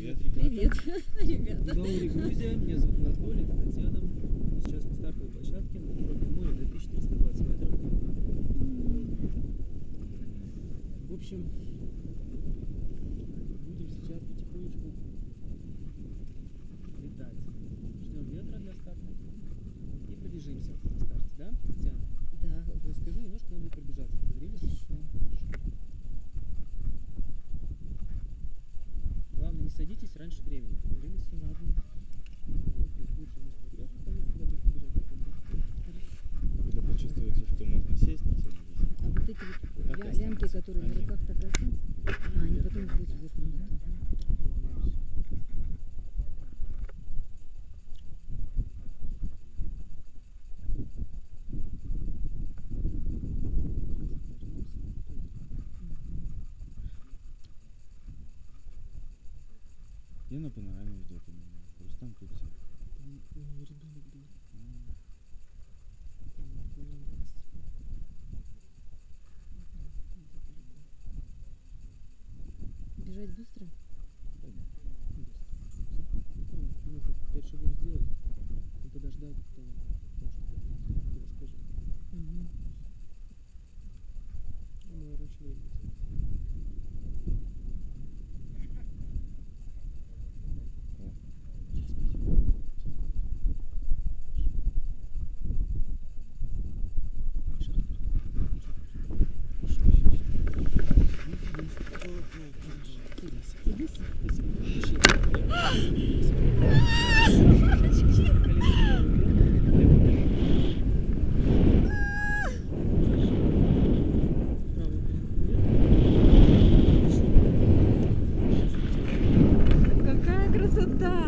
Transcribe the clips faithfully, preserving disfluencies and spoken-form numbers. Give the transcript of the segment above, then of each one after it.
Привет, Привет, ребята. Гаури Грузия, меня зовут Анатолий, это Татьяна. Мы сейчас на стартовой площадке на курортном море две тысячи триста двадцать метров. В общем, будем сейчас потихонечку летать. Ждем ветра для старта и пробежимся на старте, да, Татьяна? Да. Расскажи немножко, нам будет пробежаться. Договорились? Хорошо. Главное, не садитесь раньше времени. Договорились? Ладно. Вот, то есть лучше немножко вперед наклониться, когда будете бежать, потом Когда почувствуете, что можно сесть, то садитесь. А вот эти вот Так и ля- лямки, останется. которые на Они- руках так и останутся? А, они потом будут вверх. Я на панораме ждет у меня. Рустам тут все. ребенок был. Бежать быстро? Там нужно пять шагов сделать и подождать, потом может быть, расскажи. Угу. Ну, раньше времени. Какая красота!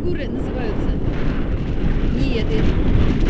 фигуры называются? Ниеты.